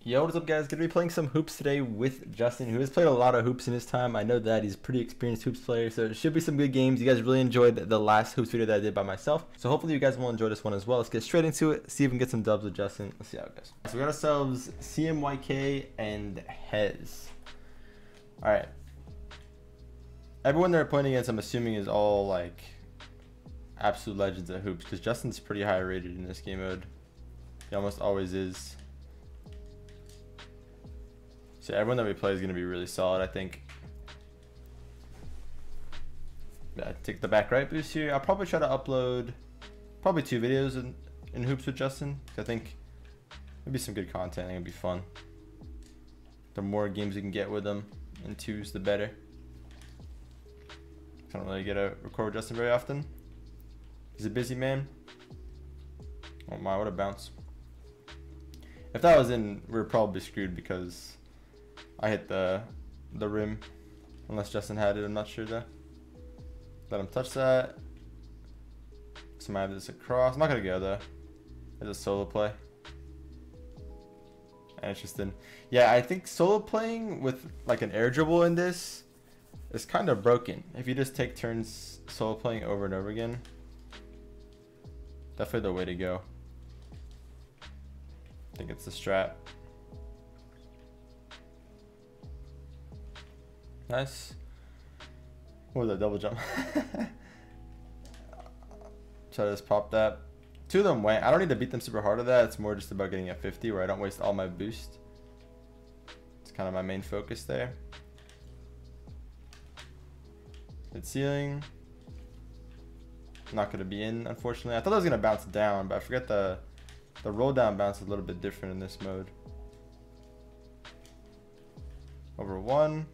Yo, what's up, guys? Gonna be playing some hoops today with Justin, who has played a lot of hoops in his time. I know that he's a pretty experienced hoops player, so it should be some good games. You guys really enjoyed the last hoops video that I did by myself, so hopefully you guys will enjoy this one as well. Let's get straight into it, see if we can get some dubs with Justin. Let's see how it goes. So we got ourselves CMYK and Hez. All right. Everyone they're playing against, I'm assuming, is all like absolute legends at hoops, because Justin's pretty high rated in this game mode. He almost always is. So everyone that we play is going to be really solid, I think. Yeah, take the back right boost here. I'll probably try to upload probably 2 videos in hoops with Justin. I think maybe some good content. I think it'll be fun. The more games we can get with him in 2s, the better. I don't really get to record with Justin very often. He's a busy man. Oh my, what a bounce. If that was in, we were probably screwed because I hit the rim, unless Justin had it. I'm not sure though. Let him touch that. So I have this across. I'm not gonna go though. It's a solo play. And it's just in. Yeah, I think solo playing with like an air dribble in this is kind of broken. If you just take turns solo playing over and over again, definitely the way to go. I think it's the strat. Nice. What was that double jump? Try to just pop that. 2 of them went. I don't need to beat them super hard at that. It's more just about getting a 50 where I don't waste all my boost. It's kind of my main focus there. Hit ceiling. Not going to be in, unfortunately. I thought I was going to bounce down, but I forget the roll down bounce is a little bit different in this mode. Over 1.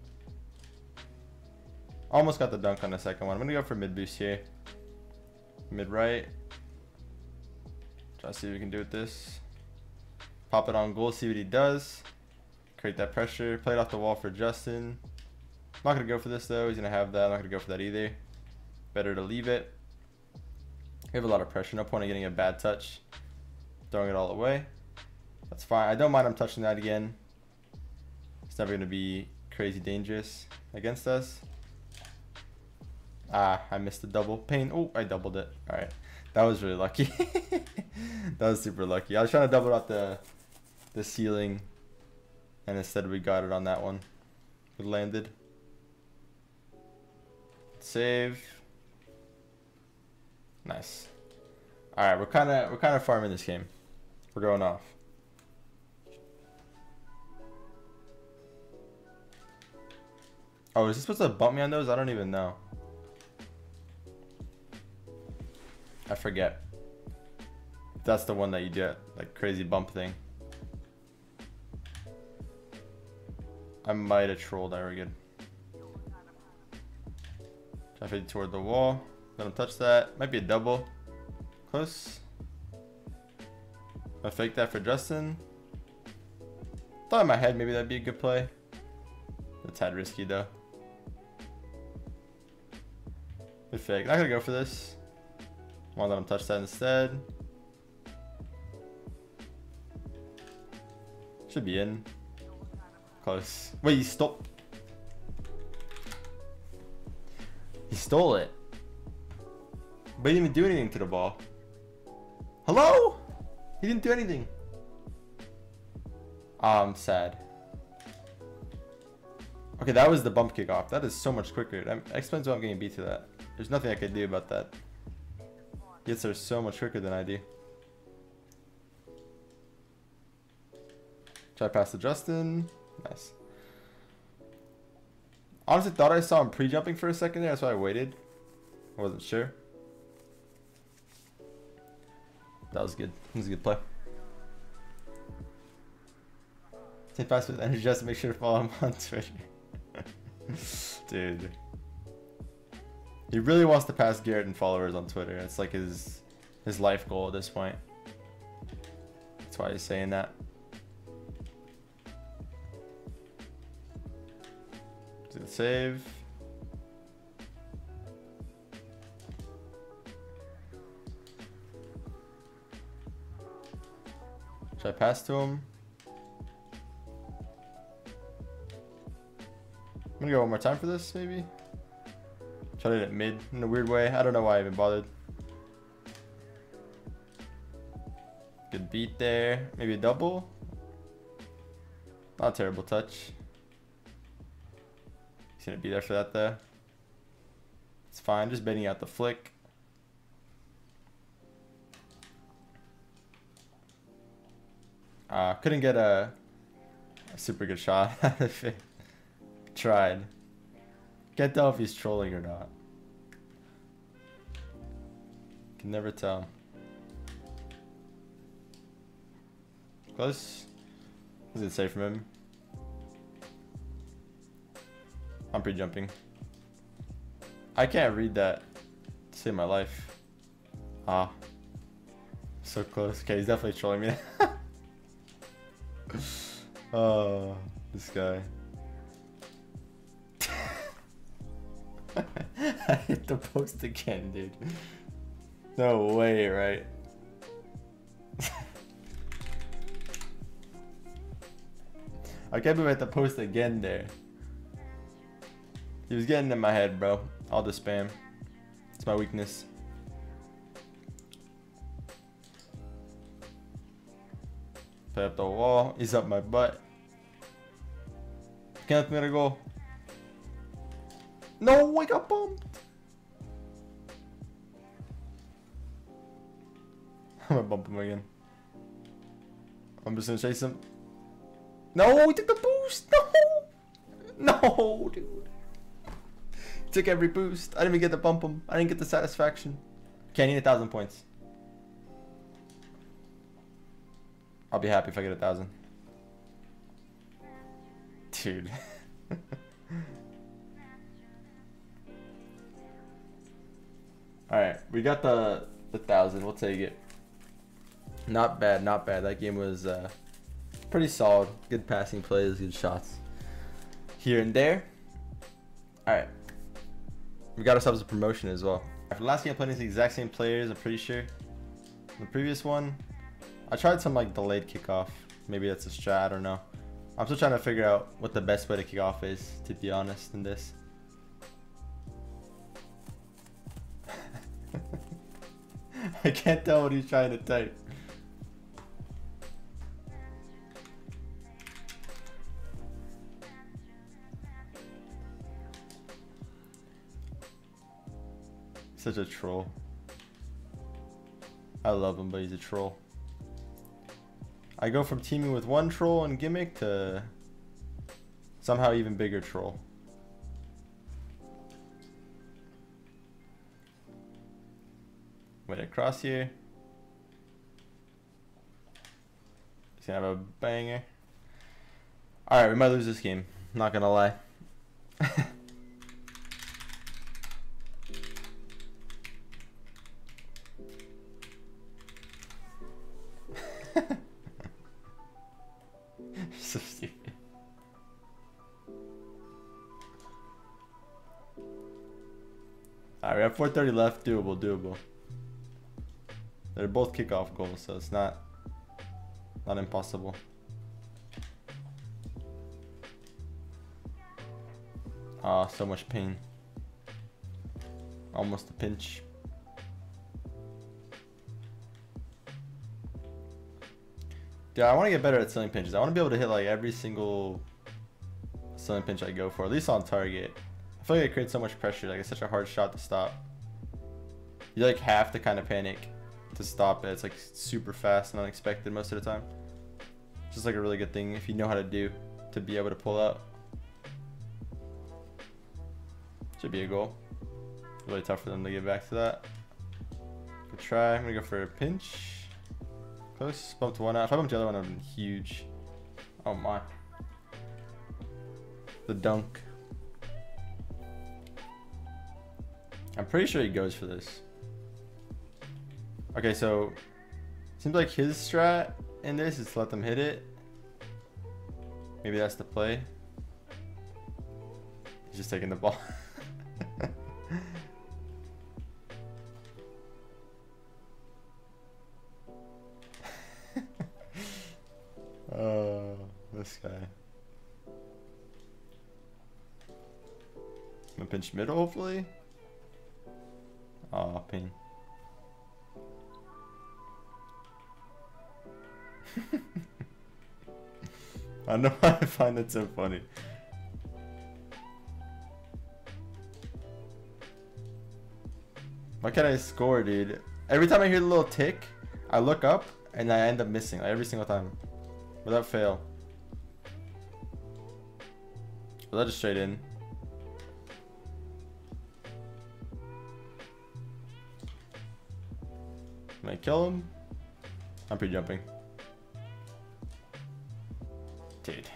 Almost got the dunk on the second one. I'm gonna go for mid boost here. Mid right. Try to see what we can do with this. Pop it on goal, see what he does. Create that pressure. Play it off the wall for Justin. I'm not gonna go for this though. He's gonna have that. I'm not gonna go for that either. Better to leave it. We have a lot of pressure. No point in getting a bad touch. Throwing it all away. That's fine. I don't mind him touching that again. It's never gonna be crazy dangerous against us. Ah, I missed the double pain. Oh, I doubled it. All right, that was really lucky. That was super lucky. I was trying to double out the ceiling, and instead we got it on that one. It landed. Save. Nice. All right, we're kind of farming this game. We're going off. Oh, is this supposed to bump me on those? I don't even know. I forget. That's the one that you get, like crazy bump thing. I might have trolled. There we go. Try to fade toward the wall. Let him touch that. Might be a double. Close. I'll fake that for Justin. Thought in my head maybe that'd be a good play. That's tad risky though. Good fake. Not gonna go for this. Want to let him touch that instead. Should be in. Close. Wait, he stole. He stole it. But he didn't even do anything to the ball. Hello? He didn't do anything. I'm sad. Okay, that was the bump kickoff. That is so much quicker. That explains why I'm getting beat to that. There's nothing I could do about that. Gets there so much quicker than I do. Try pass to Justin. Nice. Honestly, thought I saw him pre-jumping for a second there. That's why I waited. I wasn't sure. That was good. That was a good play. Take pass with energy just to make sure to follow him on Twitter. Dude. He really wants to pass Garrett and followers on Twitter. It's like his life goal at this point. That's why he's saying that. Good save. Should I pass to him? I'm gonna go one more time for this, maybe. Try to hit it mid in a weird way. I don't know why I even bothered. Good beat there. Maybe a double. Not a terrible touch. He's gonna be there for that though. It's fine, just baiting out the flick. Couldn't get a super good shot out of it. Tried. Can't tell if he's trolling or not. Can never tell. Close. Was it safe from him? I'm pre-jumping. I can't read that to save my life. Ah. So close. Okay, he's definitely trolling me. Oh, this guy. I hit the post again, dude. No way, right? I can't believe I hit the post again there. He was getting in my head, bro. All the spam. It's my weakness. Play up the wall. He's up my butt. Can't let me go. No, I got bumped. I'm gonna bump him again. I'm just gonna chase him. No, he took the boost. No, no, dude. He took every boost. I didn't even get to bump him. I didn't get the satisfaction. Okay, I need 1,000 points. I'll be happy if I get 1,000. Dude. Alright, we got the 1,000. We'll take it. Not bad, not bad. That game was pretty solid. Good passing plays, good shots here and there. Alright. We got ourselves a promotion as well. For the last game I played against the exact same players, I'm pretty sure. The previous one, I tried some like delayed kickoff. Maybe that's a strat, I don't know. I'm still trying to figure out what the best way to kick off is, to be honest, in this. I can't tell what he's trying to type. Such a troll. I love him, but he's a troll. I go from teaming with one troll and gimmick to somehow even bigger troll. Wait, across here. He's gonna have a banger. Alright, we might lose this game. Not gonna lie. So stupid. Alright, we have 4:30 left. Doable. They're both kickoff goals, so it's not impossible. Ah, so much pain. Almost a pinch. Dude, I want to get better at ceiling pinches. I want to be able to hit like every single ceiling pinch I go for, at least on target. I feel like it creates so much pressure. Like, it's such a hard shot to stop. You like have to kind of panic to stop it. It's like super fast and unexpected most of the time. It's just like a really good thing if you know how to do to be able to pull out. Should be a goal. Really tough for them to get back to that. Good try. I'm gonna go for a pinch. Close. Bumped one out. If I bumped the other one, it would have been huge. Oh my. The dunk. I'm pretty sure he goes for this. Okay, so seems like his strat in this is to let them hit it. Maybe that's the play. He's just taking the ball. Oh, this guy. I'm gonna pinch middle, hopefully. Oh, pain. I don't know why I find that so funny. Why can't I score, dude? Every time I hear the little tick, I look up and I end up missing, like, every single time. Without fail. Was that just straight in? Can I kill him? I'm pre-jumping. Dude.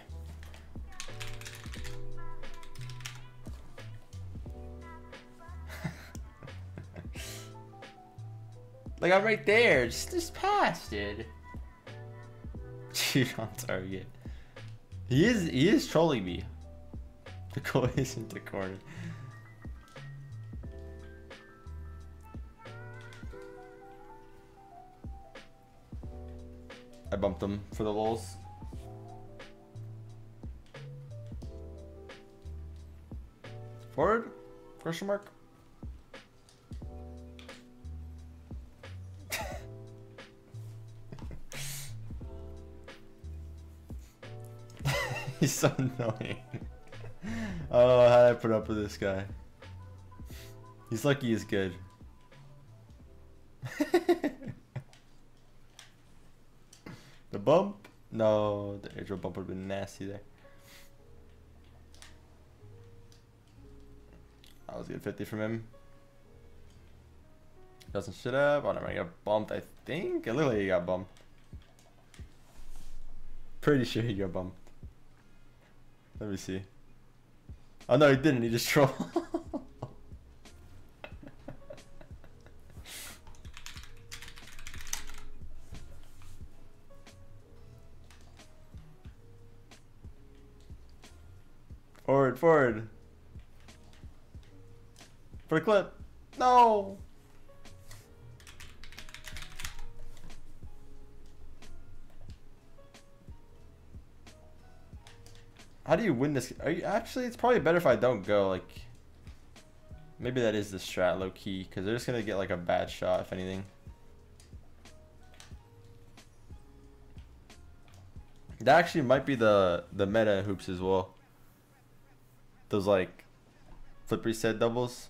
Like, I'm right there. Just pass, dude. Shoot on target. He is trolling me. The goal isn't the corner. I bumped him for the lulz. Forward? Question mark? He's so annoying. Oh, how did I put up with this guy? He's lucky he's good. The bump? No, the air bump would have been nasty there. I was good 50 from him. Doesn't shit up. Oh, never mind. He got bumped, I think. It looked like he got bumped. Pretty sure he got bumped. Let me see. Oh no, he didn't. He just trolled. Forward, forward. For the clip. No. How do you win this? Are you actually? It's probably better if I don't go. Like, maybe that is the strat, low key, because they're just gonna get like a bad shot if anything. That actually might be the meta hoops as well. Those like flip reset doubles.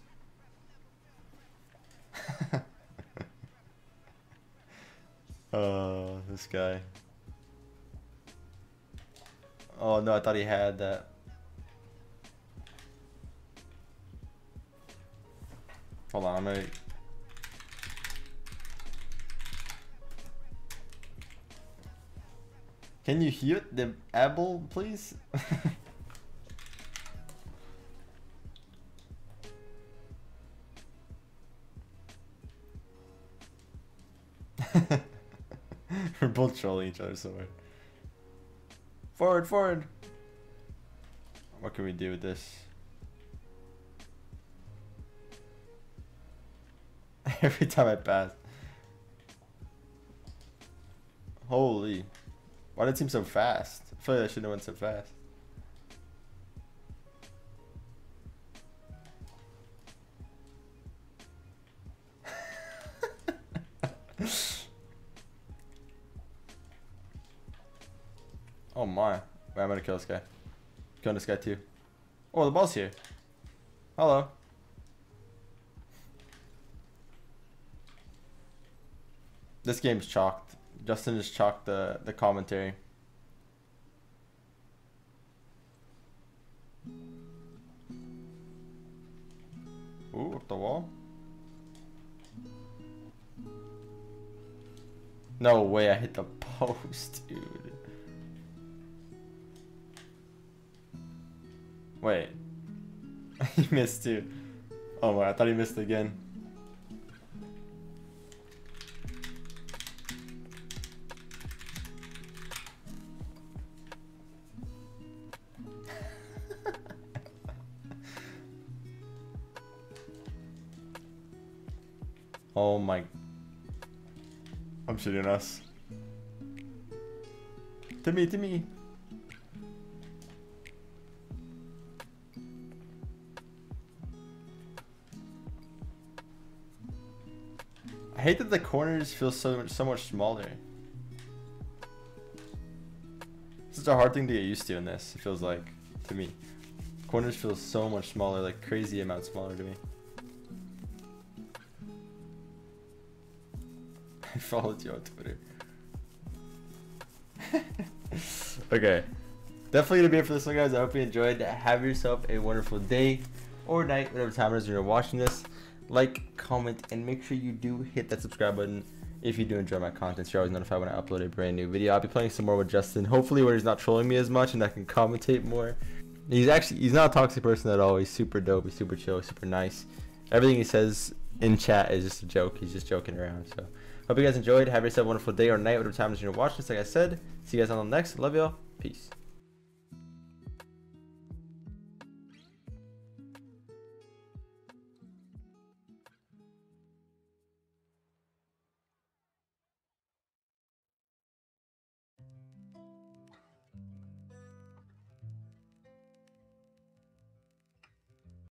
This guy. Oh no, I thought he had that. Hold on, I'm gonna... Can you hear the apple, please? We're both trolling each other somewhere. Forward, forward. What can we do with this? Every time I pass. Holy. Why did it seem so fast? I feel like I shouldn't have went so fast. Oh my. Wait, I'm gonna kill this guy. Killing this guy too. Oh, the ball's here. Hello. This game's chalked. Justin just chalked the commentary. Ooh, up the wall. No way, I hit the post, dude. Wait. He missed too. Oh my, I thought he missed again. Oh my. I'm shooting us. To me, to me. I hate that the corners feel so much smaller. It's such a hard thing to get used to in this, it feels like, to me. Corners feel so much smaller, like crazy amount smaller to me. I followed you on Twitter. Okay. Definitely gonna be it for this one, guys. I hope you enjoyed. Have yourself a wonderful day or night, whatever time it is you're watching this. Like, comment, and make sure you do hit that subscribe button if you do enjoy my content, so you're always notified when I upload a brand new video. I'll be playing some more with Justin, hopefully when he's not trolling me as much and I can commentate more. He's not a toxic person at all. He's super dope, he's super chill, super nice. Everything he says in chat is just a joke. He's just joking around. So hope you guys enjoyed. Have yourself a wonderful day or night, whatever time it is you're watching this. Like I said, see you guys on the next. Love y'all. Peace.